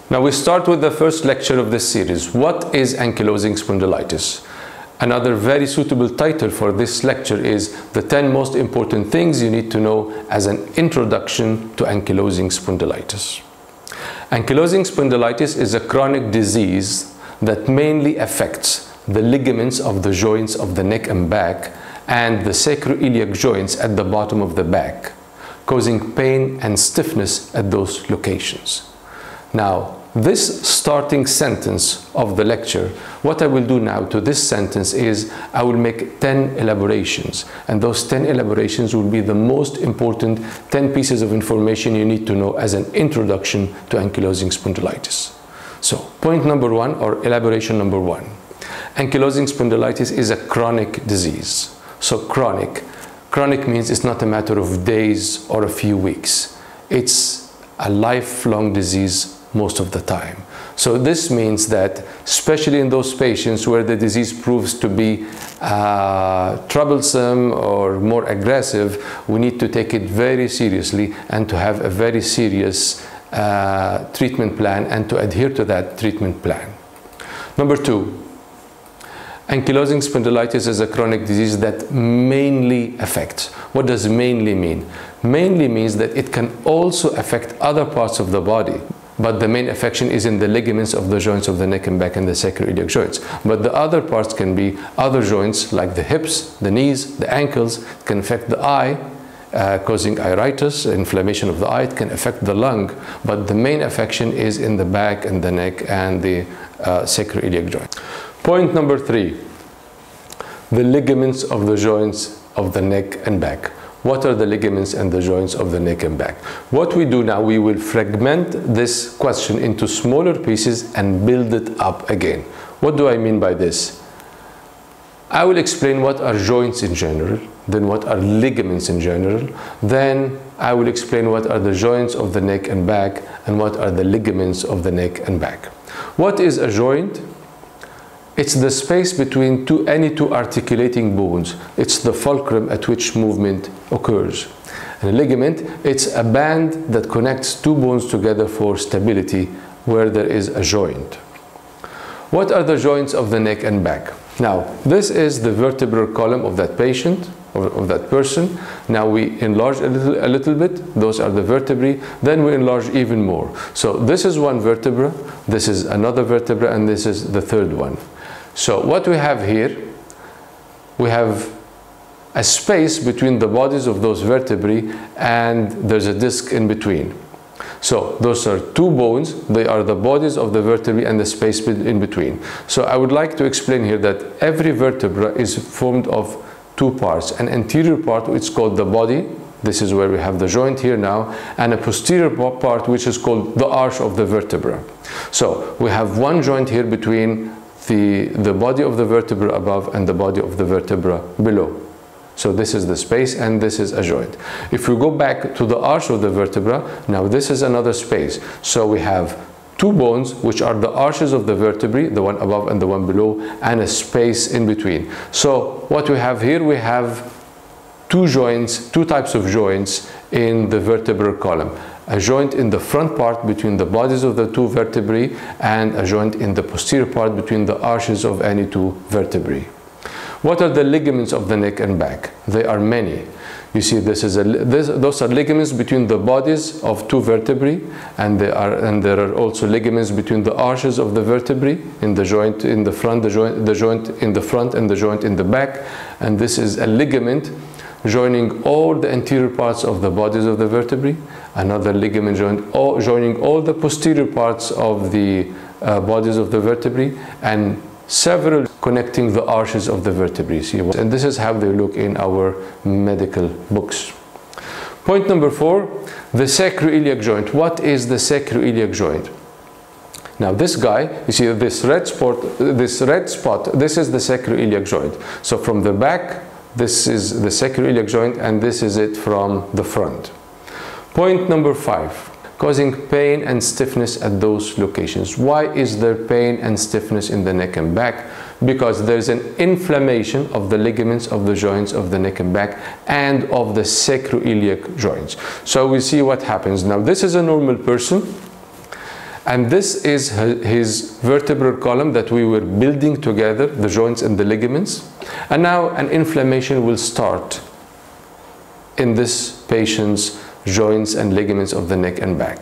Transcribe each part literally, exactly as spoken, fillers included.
Now we start with the first lecture of this series. What is ankylosing spondylitis? Another very suitable title for this lecture is the ten most important things you need to know as an introduction to ankylosing spondylitis. Ankylosing spondylitis is a chronic disease that mainly affects the ligaments of the joints of the neck and back and the sacroiliac joints at the bottom of the back, causing pain and stiffness at those locations. Now, this starting sentence of the lecture, what I will do now to this sentence is I will make ten elaborations, and those ten elaborations will be the most important ten pieces of information you need to know as an introduction to ankylosing spondylitis. So, point number one, or elaboration number one. Ankylosing spondylitis is a chronic disease. So chronic. Chronic means it's not a matter of days or a few weeks. It's a lifelong disease most of the time. So this means that, especially in those patients where the disease proves to be uh, troublesome or more aggressive, we need to take it very seriously and to have a very serious uh, treatment plan and to adhere to that treatment plan. Number two, ankylosing spondylitis is a chronic disease that mainly affects. What does mainly mean? Mainly means that it can also affect other parts of the body, but the main affection is in the ligaments of the joints of the neck and back and the sacroiliac joints. But the other parts can be other joints like the hips, the knees, the ankles. It can affect the eye, uh, causing iritis, inflammation of the eye. It can affect the lung, but the main affection is in the back and the neck and the uh, sacroiliac joint. Point number three, the ligaments of the joints of the neck and back. What are the ligaments and the joints of the neck and back? What we do now, we will fragment this question into smaller pieces and build it up again. What do I mean by this? I will explain what are joints in general, then what are ligaments in general, then I will explain what are the joints of the neck and back and what are the ligaments of the neck and back. What is a joint? It's the space between two, any two articulating bones. It's the fulcrum at which movement occurs. And a ligament, it's a band that connects two bones together for stability where there is a joint. What are the joints of the neck and back? Now, this is the vertebral column of that patient, or of that person. Now we enlarge a little, a little bit. Those are the vertebrae. Then we enlarge even more. So this is one vertebra, this is another vertebra, and this is the third one. So what we have here, we have a space between the bodies of those vertebrae and there's a disc in between. So those are two bones, they are the bodies of the vertebrae and the space in between. So I would like to explain here that every vertebra is formed of two parts. An anterior part, which is called the body, this is where we have the joint here now, and a posterior part which is called the arch of the vertebra. So we have one joint here between The, the body of the vertebra above and the body of the vertebra below. So this is the space and this is a joint. If we go back to the arch of the vertebra, now this is another space. So we have two bones which are the arches of the vertebrae, the one above and the one below, and a space in between. So what we have here, we have two joints, two types of joints in the vertebral column. A joint in the front part between the bodies of the two vertebrae and a joint in the posterior part between the arches of any two vertebrae. What are the ligaments of the neck and back? They are many. You see, this is a, this, those are ligaments between the bodies of two vertebrae, and, they are, and there are also ligaments between the arches of the vertebrae in the joint in the front, the joint, the joint in the front and the joint in the back, and this is a ligament joining all the anterior parts of the bodies of the vertebrae, another ligament joint, all, joining all the posterior parts of the uh, bodies of the vertebrae, and several connecting the arches of the vertebrae. See? And this is how they look in our medical books. Point number four, the sacroiliac joint. What is the sacroiliac joint? Now this guy, you see this red spot, this red spot, this is the sacroiliac joint. So from the back, this is the sacroiliac joint, and this is it from the front. Point number five, causing pain and stiffness at those locations. Why is there pain and stiffness in the neck and back? Because there's an inflammation of the ligaments of the joints of the neck and back and of the sacroiliac joints. So we see what happens. Now this is a normal person, And this is his vertebral column that we were building together, the joints and the ligaments. And now an inflammation will start in this patient's joints and ligaments of the neck and back.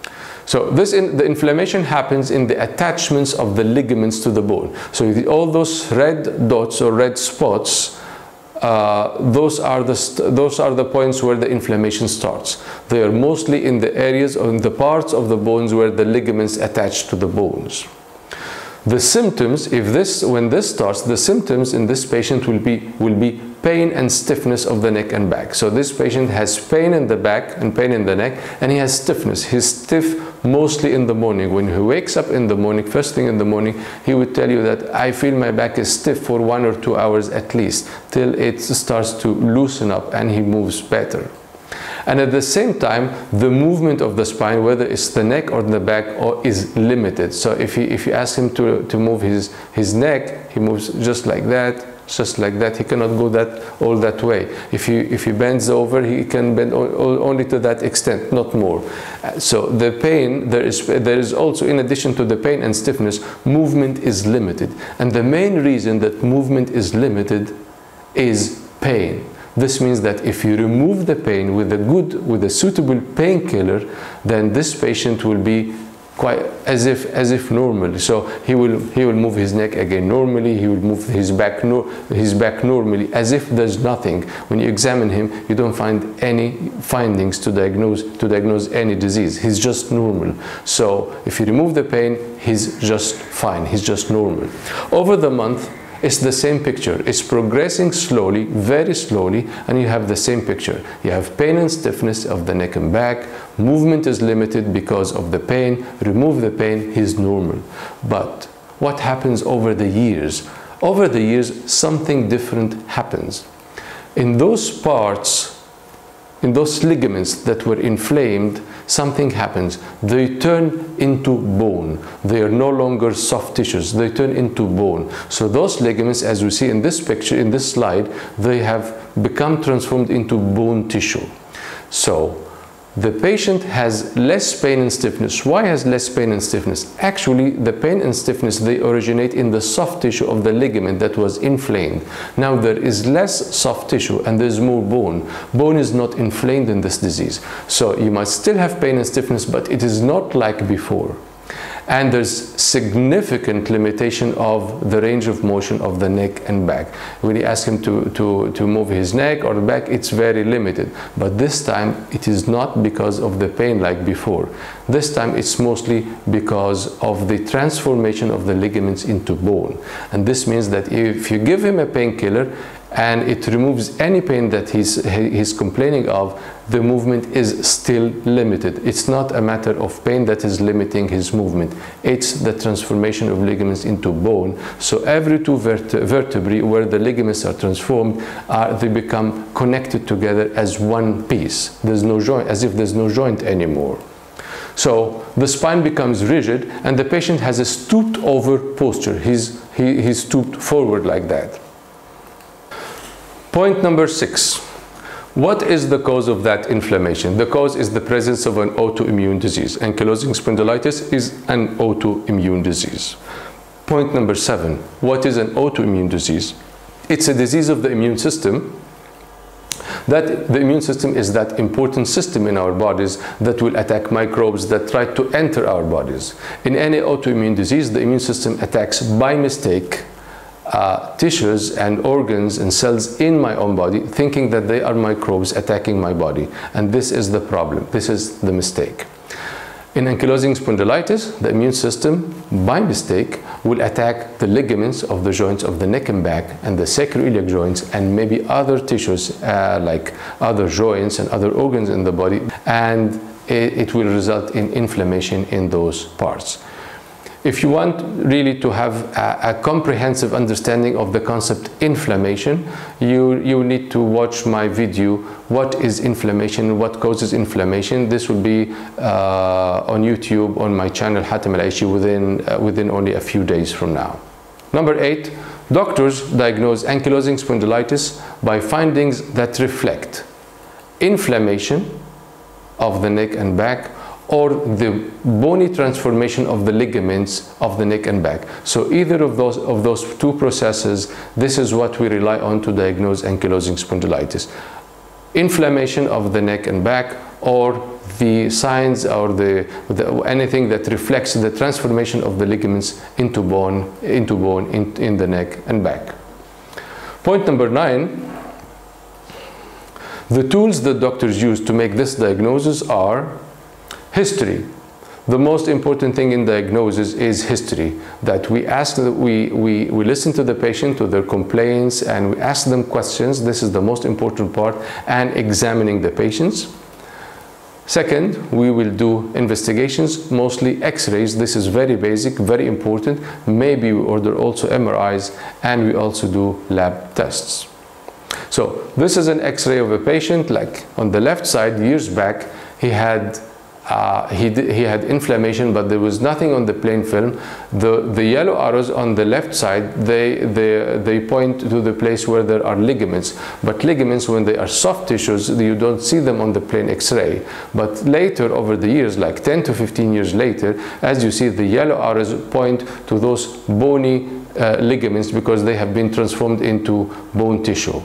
So this in, the inflammation happens in the attachments of the ligaments to the bone. So the, all those red dots or red spots, uh, those are the those are the points where the inflammation starts. They are mostly in the areas or in the parts of the bones where the ligaments attach to the bones. The symptoms, if this when this starts, the symptoms in this patient will be will be pain and stiffness of the neck and back. So this patient has pain in the back and pain in the neck, and he has stiffness. He's stiff mostly in the morning. When he wakes up in the morning, first thing in the morning, he would tell you that I feel my back is stiff for one or two hours at least, till it starts to loosen up and he moves better. And at the same time, the movement of the spine, whether it's the neck or the back, or is limited. So if you, if you ask him to, to move his, his neck, he moves just like that, just like that. He cannot go that all that way. If he, if he bends over, he can bend only to that extent, not more. So the pain, there is, there is also, in addition to the pain and stiffness, movement is limited. And the main reason that movement is limited is pain. This means that if you remove the pain with a good, with a suitable painkiller, then this patient will be quite as if as if normally. So he will he will move his neck again normally. He will move his back no, his back normally, as if there's nothing. When you examine him, you don't find any findings to diagnose to diagnose any disease. He's just normal. So if you remove the pain, he's just fine. He's just normal. Over the month, it's the same picture. It's progressing slowly, very slowly, and you have the same picture. You have pain and stiffness of the neck and back. Movement is limited because of the pain. Remove the pain, he's normal. But what happens over the years? Over the years, something different happens. In those parts, in those ligaments that were inflamed, something happens. They turn into bone. They are no longer soft tissues. They turn into bone. So those ligaments, as we see in this picture, in this slide, they have become transformed into bone tissue. So the patient has less pain and stiffness. Why has less pain and stiffness? Actually, the pain and stiffness, they originate in the soft tissue of the ligament that was inflamed. Now there is less soft tissue and there's more bone. Bone is not inflamed in this disease. So you might still have pain and stiffness, but it is not like before. And there's significant limitation of the range of motion of the neck and back. When you ask him to, to, to move his neck or back, it's very limited. But this time, it is not because of the pain like before. This time, it's mostly because of the transformation of the ligaments into bone. And this means that if you give him a painkiller, and it removes any pain that he's, he's complaining of, the movement is still limited. It's not a matter of pain that is limiting his movement. It's the transformation of ligaments into bone. So every two verte vertebrae where the ligaments are transformed, are, they become connected together as one piece. There's no joint, as if there's no joint anymore. So the spine becomes rigid and the patient has a stooped over posture. He's, he, he's stooped forward like that. Point number six. What is the cause of that inflammation? The cause is the presence of an autoimmune disease. Ankylosing spondylitis is an autoimmune disease. Point number seven. What is an autoimmune disease? It's a disease of the immune system. That the immune system is that important system in our bodies that will attack microbes that try to enter our bodies. In any autoimmune disease, the immune system attacks by mistake Uh, tissues and organs and cells in my own body, thinking that they are microbes attacking my body. And this is the problem. This is the mistake. In ankylosing spondylitis, the immune system, by mistake, will attack the ligaments of the joints of the neck and back and the sacroiliac joints and maybe other tissues uh, like other joints and other organs in the body, and it, it will result in inflammation in those parts. If you want really to have a, a comprehensive understanding of the concept inflammation, you, you need to watch my video, What is Inflammation, What Causes Inflammation. This will be uh, on YouTube on my channel Hatem Eleishi within, uh, within only a few days from now. Number eight, doctors diagnose ankylosing spondylitis by findings that reflect inflammation of the neck and back, or the bony transformation of the ligaments of the neck and back. So either of those of those two processes, this is what we rely on to diagnose ankylosing spondylitis. Inflammation of the neck and back, or the signs or the, the anything that reflects the transformation of the ligaments into bone into bone in, in the neck and back. Point number nine. The tools that doctors use to make this diagnosis are history. The most important thing in diagnosis is history, that we ask, we, we, we listen to the patient, to their complaints, and we ask them questions. This is the most important part, and examining the patients. Second, we will do investigations, mostly x-rays. This is very basic, very important. Maybe we order also M R Is, and we also do lab tests. So this is an x-ray of a patient. Like on the left side, years back, he had uh, he, he had inflammation, but there was nothing on the plain film. The, the yellow arrows on the left side, they, they, they point to the place where there are ligaments. But ligaments, when they are soft tissues, you don't see them on the plain x-ray. But later, over the years, like ten to fifteen years later, as you see, the yellow arrows point to those bony uh, ligaments because they have been transformed into bone tissue.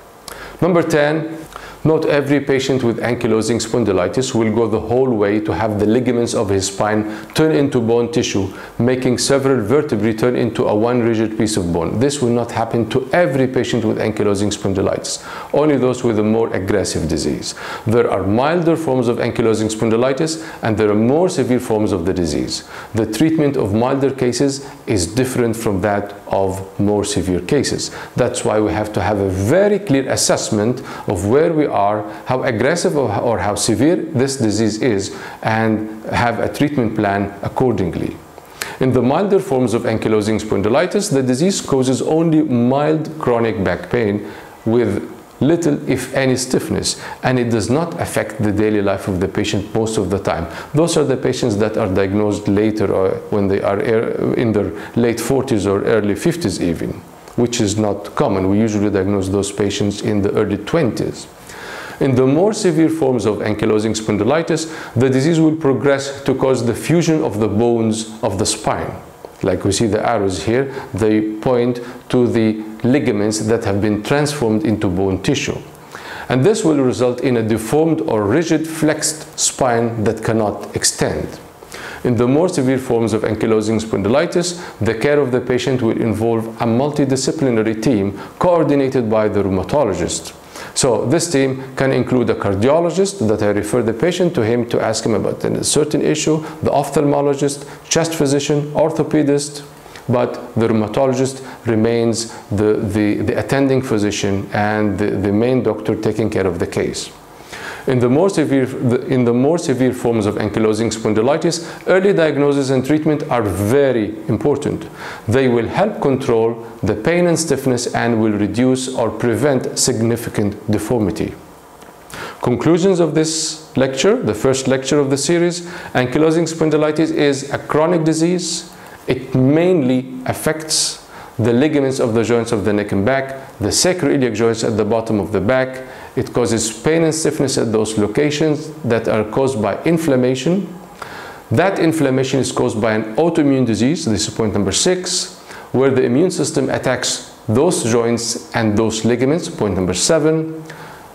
Number ten, not every patient with ankylosing spondylitis will go the whole way to have the ligaments of his spine turn into bone tissue, making several vertebrae turn into a one rigid piece of bone. This will not happen to every patient with ankylosing spondylitis, only those with a more aggressive disease. There are milder forms of ankylosing spondylitis, and there are more severe forms of the disease. The treatment of milder cases is different from that of more severe cases. That's why we have to have a very clear assessment of where we are, how aggressive or how severe this disease is, and have a treatment plan accordingly. In the milder forms of ankylosing spondylitis, the disease causes only mild chronic back pain with little, if any, stiffness, and it does not affect the daily life of the patient most of the time. Those are the patients that are diagnosed later, or when they are in their late forties or early fifties even, which is not common. We usually diagnose those patients in the early twenties. In the more severe forms of ankylosing spondylitis, the disease will progress to cause the fusion of the bones of the spine. Like we see the arrows here, they point to the ligaments that have been transformed into bone tissue. And this will result in a deformed or rigid flexed spine that cannot extend. In the more severe forms of ankylosing spondylitis, the care of the patient will involve a multidisciplinary team coordinated by the rheumatologist. So this team can include a cardiologist that I refer the patient to him to ask him about a certain issue, the ophthalmologist, chest physician, orthopedist, but the rheumatologist remains the, the, the attending physician and the, the main doctor taking care of the case. In the, more severe, in the more severe forms of ankylosing spondylitis, early diagnosis and treatment are very important. They will help control the pain and stiffness and will reduce or prevent significant deformity. Conclusions of this lecture, the first lecture of the series: ankylosing spondylitis is a chronic disease. It mainly affects the ligaments of the joints of the neck and back, the sacroiliac joints at the bottom of the back. It causes pain and stiffness at those locations that are caused by inflammation. That inflammation is caused by an autoimmune disease, this is point number six, where the immune system attacks those joints and those ligaments, point number seven.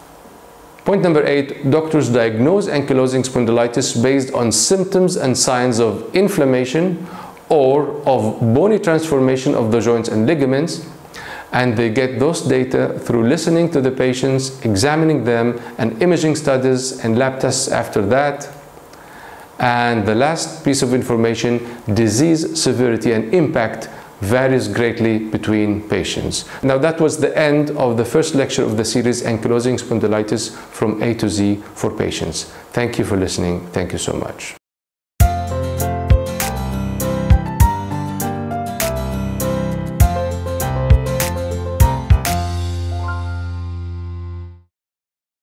Point number eight, doctors diagnose ankylosing spondylitis based on symptoms and signs of inflammation or of bony transformation of the joints and ligaments, and they get those data through listening to the patients, examining them, and imaging studies and lab tests after that. And the last piece of information, disease severity and impact varies greatly between patients. Now that was the end of the first lecture of the series, Ankylosing Spondylitis from A to Z for Patients. Thank you for listening. Thank you so much.